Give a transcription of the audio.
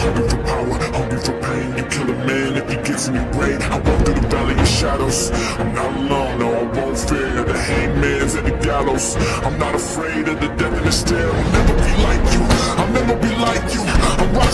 hungry for power, hungry for pain. You kill a man if he gets in your way. I walk through the valley of shadows. I'm not alone, no, I won't fear the hangman's at the gallows. I'm not afraid of the death in the stare. I'll never be like you, I'll never be like you. I'm